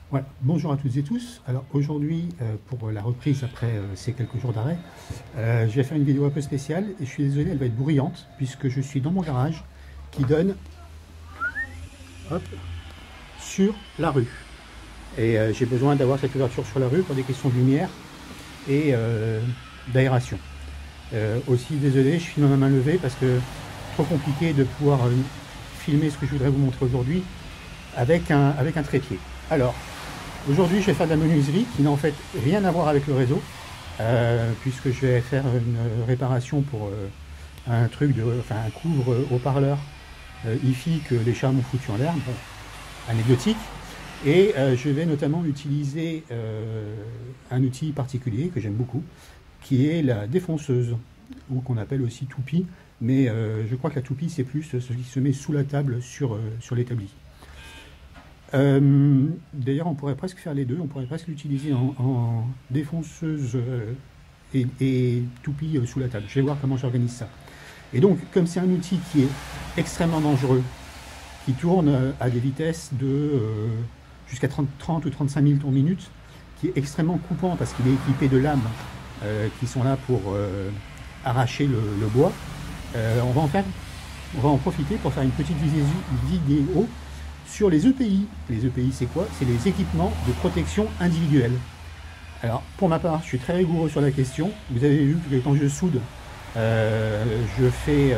Ouais, bonjour à toutes et tous. Alors aujourd'hui, pour la reprise après ces quelques jours d'arrêt, je vais faire une vidéo un peu spéciale et je suis désolé, elle va être bruyante puisque je suis dans mon garage qui donne hop, sur la rue. Et j'ai besoin d'avoir cette ouverture sur la rue pour des questions de lumière et d'aération. Aussi désolé, je filme à ma main levée parce que trop compliqué de pouvoir filmer ce que je voudrais vous montrer aujourd'hui avec un trépied. Alors, aujourd'hui, je vais faire de la menuiserie qui n'a en fait rien à voir avec le réseau, puisque je vais faire une réparation pour un couvre haut-parleur hi-fi que les chats m'ont foutu en l'air, bon, anecdotique. Et je vais notamment utiliser un outil particulier que j'aime beaucoup, qui est la défonceuse, ou qu'on appelle aussi toupie, mais je crois que la toupie c'est plus ce qui se met sous la table sur l'établi. D'ailleurs, on pourrait presque faire les deux, on pourrait presque l'utiliser en défonceuse et toupie sous la table. Je vais voir comment j'organise ça. Et donc, comme c'est un outil qui est extrêmement dangereux, qui tourne à des vitesses de jusqu'à 30 ou 35 000 tours minute, qui est extrêmement coupant parce qu'il est équipé de lames qui sont là pour arracher le bois, on va en profiter pour faire une petite vidéo sur les EPI. Les EPI, c'est quoi? C'est les équipements de protection individuelle. Alors, pour ma part, je suis très rigoureux sur la question. Vous avez vu que quand je soude, je fais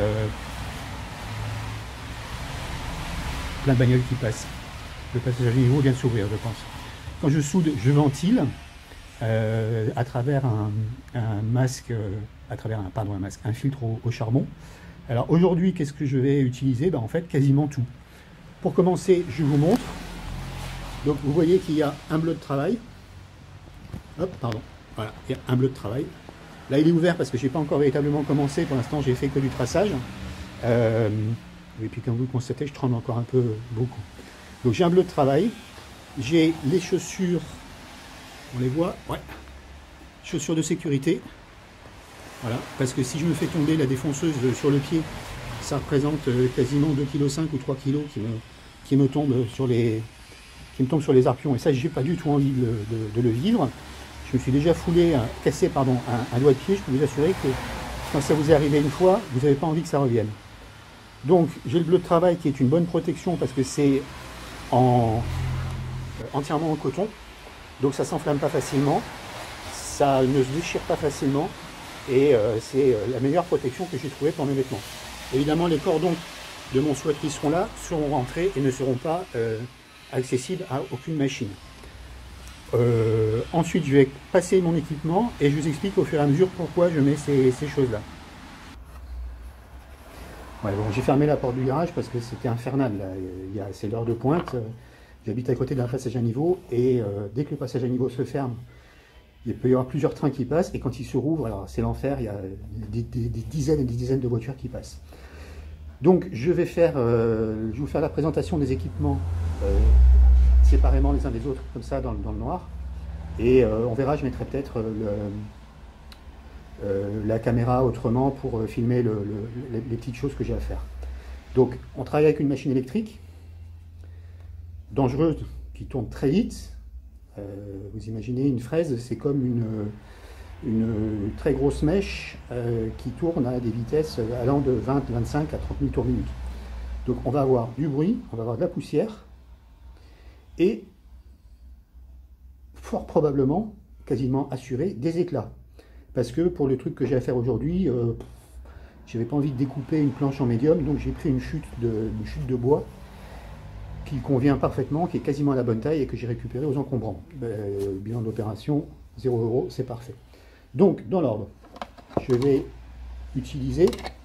plein de bagnoles qui passent. Le passage à niveau vient de s'ouvrir, je pense. Quand je soude, je ventile à travers un masque, un filtre au charbon. Alors aujourd'hui, qu'est-ce que je vais utiliser? En fait, quasiment tout. Pour commencer, je vous montre. Donc vous voyez qu'il y a un bleu de travail. Hop, pardon. Voilà, il y a un bleu de travail. Là, il est ouvert parce que je n'ai pas encore véritablement commencé. Pour l'instant, j'ai fait que du traçage. Et puis, comme vous le constatez, je tremble encore un peu beaucoup. Donc j'ai un bleu de travail. J'ai les chaussures. On les voit? Ouais. Chaussures de sécurité. Voilà, parce que si je me fais tomber la défonceuse sur le pied, ça représente quasiment 2,5 kg ou 3 kg qui me tombent sur les arpions. Et ça, j'ai pas du tout envie de le vivre. Je me suis déjà cassé un doigt de pied. Je peux vous assurer que quand ça vous est arrivé une fois, vous n'avez pas envie que ça revienne. Donc j'ai le bleu de travail qui est une bonne protection parce que c'est entièrement en coton. Donc ça s'enflamme pas facilement. Ça ne se déchire pas facilement. Et c'est la meilleure protection que j'ai trouvée pour mes vêtements. Évidemment, les cordons de mon sweat qui seront là seront rentrés et ne seront pas accessibles à aucune machine. Ensuite, je vais passer mon équipement et je vous explique au fur et à mesure pourquoi je mets ces choses-là. Ouais, bon, j'ai fermé la porte du garage parce que c'était infernal. C'est l'heure de pointe. J'habite à côté d'un passage à niveau et dès que le passage à niveau se ferme, il peut y avoir plusieurs trains qui passent et quand ils se rouvrent, alors c'est l'enfer, il y a des dizaines et des dizaines de voitures qui passent. Donc je vais vous faire la présentation des équipements séparément les uns des autres, comme ça dans le noir. Et on verra, je mettrai peut-être la caméra autrement pour filmer les petites choses que j'ai à faire. Donc on travaille avec une machine électrique, dangereuse, qui tourne très vite. Vous imaginez une fraise, c'est comme une très grosse mèche qui tourne à des vitesses allant de 20, 25 à 30 000 tours minute. Donc on va avoir du bruit, on va avoir de la poussière et fort probablement, quasiment assuré, des éclats. Parce que pour le truc que j'ai à faire aujourd'hui, je n'avais pas envie de découper une planche en médium, donc j'ai pris une chute de bois qui convient parfaitement, qui est quasiment à la bonne taille et que j'ai récupéré aux encombrants. Bilan d'opération, 0 €, c'est parfait. Donc, dans l'ordre, je vais utiliser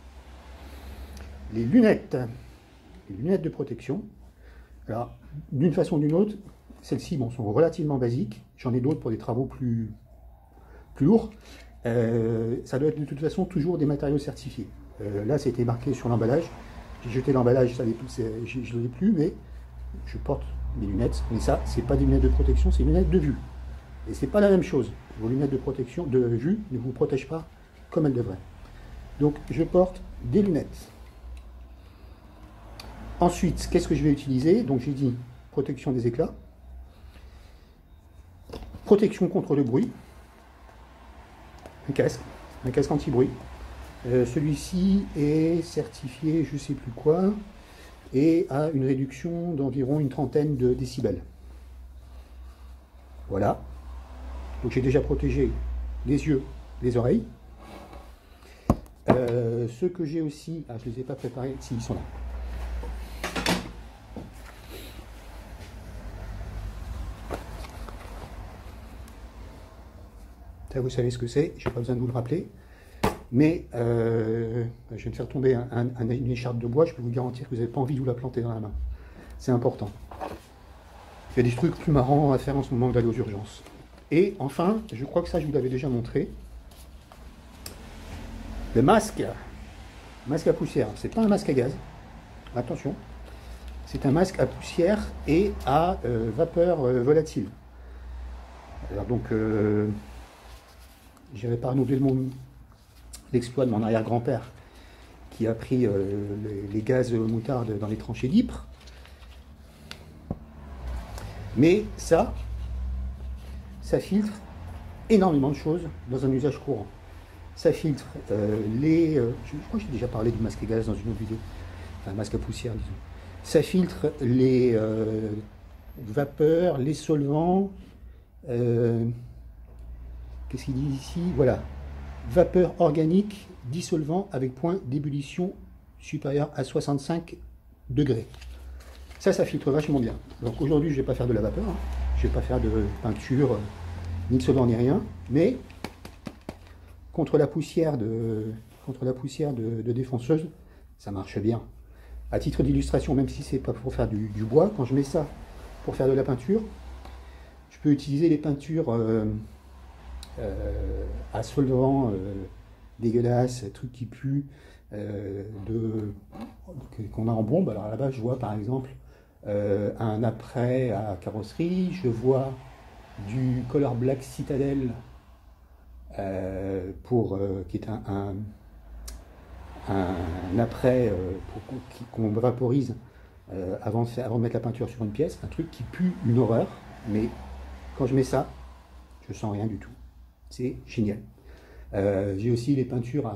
les lunettes de protection. Alors, d'une façon ou d'une autre, celles-ci sont relativement basiques. J'en ai d'autres pour des travaux plus lourds. Ça doit être de toute façon toujours des matériaux certifiés. Là, c'était marqué sur l'emballage. J'ai jeté l'emballage, je ne l'ai plus, mais je porte des lunettes, mais ça, c'est pas des lunettes de protection, c'est des lunettes de vue. Et c'est pas la même chose. Vos lunettes de protection, de vue, ne vous protègent pas comme elles devraient. Donc, je porte des lunettes. Ensuite, qu'est-ce que je vais utiliser? Donc, j'ai dit protection des éclats. Protection contre le bruit. Un casque anti-bruit. Celui-ci est certifié je sais plus quoi et a une réduction d'environ une trentaine de décibels. Voilà. Donc j'ai déjà protégé les yeux, les oreilles. Ceux que j'ai aussi, je ne les ai pas préparés, si ils sont là. Ça, vous savez ce que c'est, je n'ai pas besoin de vous le rappeler. Mais je vais me faire tomber une écharpe de bois, je peux vous garantir que vous n'avez pas envie de vous la planter dans la main. C'est important. Il y a des trucs plus marrants à faire en ce moment que d'aller aux urgences. Et enfin, je crois que ça je vous l'avais déjà montré, le masque à poussière. C'est pas un masque à gaz, attention, c'est un masque à poussière et à vapeur volatile. Alors donc, j'irai pas renouveler l'exploit de mon arrière-grand-père qui a pris les gaz moutarde dans les tranchées d'Ypres. Mais ça filtre énormément de choses dans un usage courant. Ça filtre je crois que j'ai déjà parlé du masque à gaz dans une autre vidéo, enfin un masque à poussière disons. Ça filtre les vapeurs, les solvants, qu'est-ce qu'il dit ici? Voilà, vapeur organique dissolvant avec point d'ébullition supérieur à 65 degrés. Ça filtre vachement bien. Donc aujourd'hui, je ne vais pas faire de la vapeur, hein. Je ne vais pas faire de peinture, ni de solvant, ni rien, mais contre la poussière de défonceuse, ça marche bien. À titre d'illustration, même si c'est pas pour faire du bois, quand je mets ça pour faire de la peinture, je peux utiliser les peintures à solvant dégueulasse, trucs qui puent, qu'on a en bombe. Alors là-bas, je vois par exemple un après à carrosserie, je vois du Color Black Citadel qui est un après qu'on vaporise avant de mettre la peinture sur une pièce, un truc qui pue une horreur, mais quand je mets ça, je sens rien du tout. C'est génial. J'ai aussi les peintures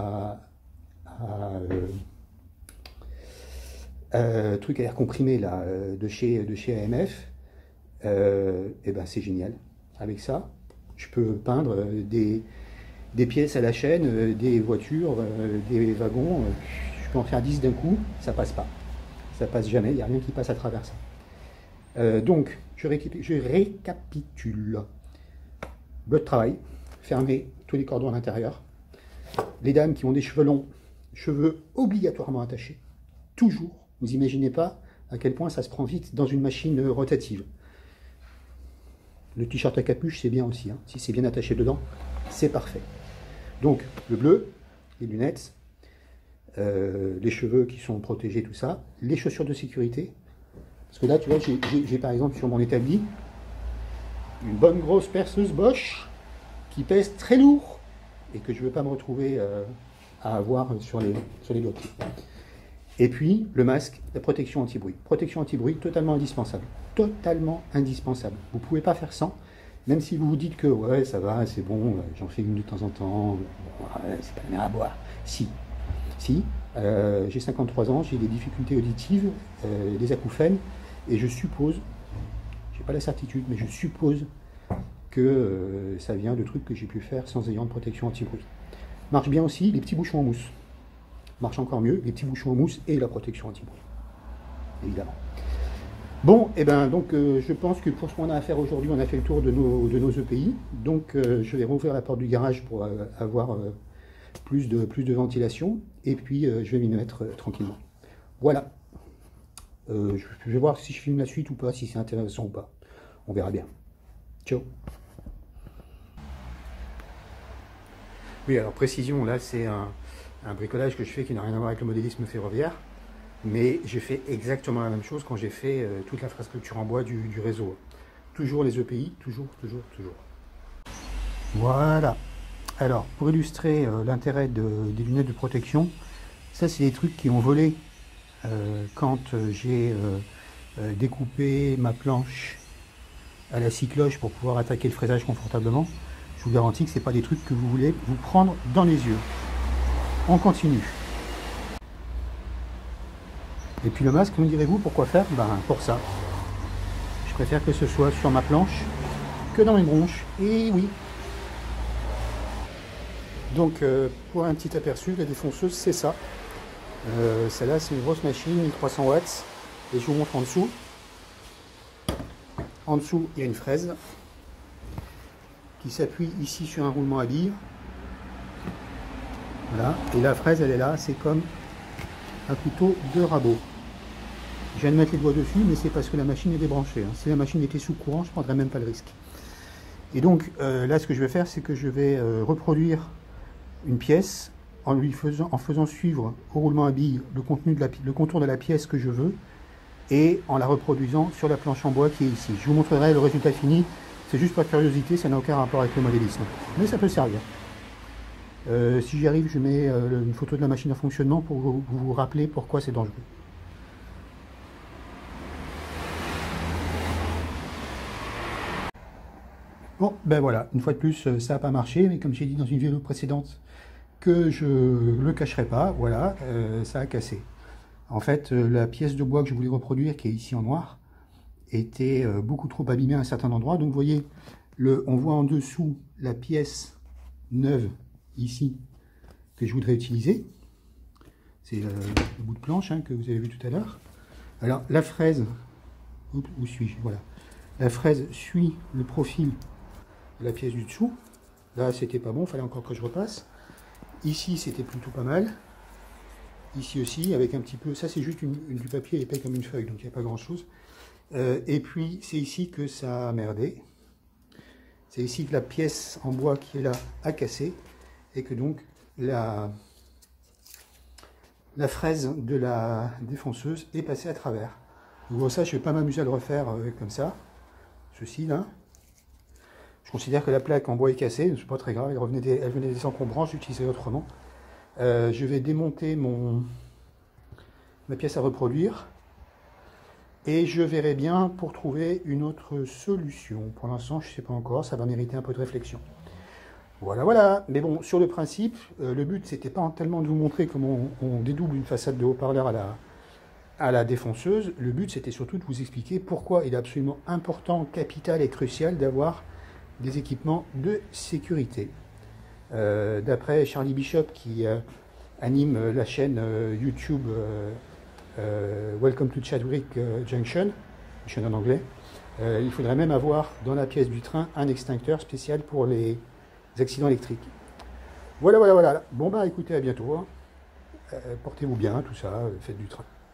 truc à air comprimé là, de chez AMF. Et ben c'est génial. Avec ça, je peux peindre des pièces à la chaîne, des voitures, des wagons. Je peux en faire 10 d'un coup, ça passe pas. Ça passe jamais, il n'y a rien qui passe à travers ça. Donc, je récapitule. Bloc de travail, fermer tous les cordons à l'intérieur. Les dames qui ont des cheveux longs, cheveux obligatoirement attachés. Toujours. Vous imaginez pas à quel point ça se prend vite dans une machine rotative. Le t-shirt à capuche, c'est bien aussi. Hein. Si c'est bien attaché dedans, c'est parfait. Donc, le bleu, les lunettes, les cheveux qui sont protégés, tout ça. Les chaussures de sécurité. Parce que là, tu vois, j'ai par exemple sur mon établi une bonne grosse perceuse Bosch qui pèse très lourd et que je ne veux pas me retrouver à avoir sur les doigts. Et puis, le masque, la protection anti-bruit. Protection anti-bruit, totalement indispensable. Totalement indispensable. Vous ne pouvez pas faire sans, même si vous vous dites que ouais, ça va, c'est bon, j'en fais une de temps en temps, ouais, c'est pas la mer à boire. Si, j'ai 53 ans, j'ai des difficultés auditives, des acouphènes, et je suppose, j'ai pas la certitude, mais je suppose que ça vient de trucs que j'ai pu faire sans ayant de protection anti-bruit. Marche bien aussi les petits bouchons en mousse. Marche encore mieux, les petits bouchons en mousse et la protection anti-bruit, évidemment. Bon, et ben donc je pense que pour ce qu'on a à faire aujourd'hui, on a fait le tour de nos EPI. Donc je vais rouvrir la porte du garage pour avoir plus de ventilation. Et puis je vais m'y mettre tranquillement. Voilà. Je vais voir si je filme la suite ou pas, si c'est intéressant ou pas. On verra bien. Ciao. Oui, alors précision, là c'est un bricolage que je fais qui n'a rien à voir avec le modélisme ferroviaire. Mais j'ai fait exactement la même chose quand j'ai fait toute l'infrastructure en bois du réseau. Toujours les EPI, toujours. Voilà. Alors, pour illustrer l'intérêt des lunettes de protection, ça c'est des trucs qui ont volé quand j'ai découpé ma planche à la scie cloche pour pouvoir attaquer le fraisage confortablement, je vous garantis que ce n'est pas des trucs que vous voulez vous prendre dans les yeux. On continue. Et puis le masque, me direz-vous, pourquoi faire? Ben pour ça. Je préfère que ce soit sur ma planche que dans mes bronches. Et oui. Donc pour un petit aperçu, la défonceuse c'est ça. Celle-là c'est une grosse machine, 1300 watts. Et je vous montre en dessous. En dessous il y a une fraise qui s'appuie ici sur un roulement à billes. Voilà. Et la fraise elle est là, c'est comme un couteau de rabot. Je viens de mettre les doigts dessus, mais c'est parce que la machine est débranchée. Si la machine était sous courant, je ne prendrais même pas le risque. Et donc là, ce que je vais faire, c'est que je vais reproduire une pièce en faisant suivre au roulement à billes le contour de la pièce que je veux et en la reproduisant sur la planche en bois qui est ici. Je vous montrerai le résultat fini. C'est juste par curiosité, ça n'a aucun rapport avec le modélisme. Mais ça peut servir. Si j'y arrive, je mets une photo de la machine en fonctionnement pour vous rappeler pourquoi c'est dangereux. Bon, ben voilà, une fois de plus, ça n'a pas marché, mais comme j'ai dit dans une vidéo précédente, que je ne le cacherai pas, voilà, ça a cassé. En fait, la pièce de bois que je voulais reproduire, qui est ici en noir, était beaucoup trop abîmée à un certain endroit. Donc vous voyez, on voit en dessous la pièce neuve, ici, que je voudrais utiliser. C'est le bout de planche que vous avez vu tout à l'heure. Alors, la fraise, où suis-je? Voilà. La fraise suit le profil de la pièce du dessous. Là, c'était pas bon, il fallait encore que je repasse. Ici, c'était plutôt pas mal. Ici aussi, avec un petit peu... Ça, c'est juste du papier épais comme une feuille, donc il n'y a pas grand-chose. Et puis, c'est ici que ça a merdé. C'est ici que la pièce en bois qui est là a cassé. Et que donc, la fraise de la défonceuse est passée à travers. Donc ça, je ne vais pas m'amuser à le refaire comme ça. Ceci, là. Je considère que la plaque en bois est cassée, c'est pas très grave, elle venait des encombrants, j'utiliserai autrement. Je vais démonter ma pièce à reproduire et je verrai bien pour trouver une autre solution. Pour l'instant, je ne sais pas encore, ça va mériter un peu de réflexion. Voilà, voilà. Mais bon, sur le principe, le but, c'était pas tellement de vous montrer comment on dédouble une façade de haut-parleur à la défonceuse. Le but, c'était surtout de vous expliquer pourquoi il est absolument important, capital et crucial d'avoir des équipements de sécurité. D'après Charlie Bishop qui anime la chaîne YouTube Welcome to Chadwick Junction, chaîne en anglais, il faudrait même avoir dans la pièce du train un extincteur spécial pour les accidents électriques. Voilà, voilà, voilà. Bon bah écoutez, à bientôt. Portez-vous bien, tout ça, faites du train.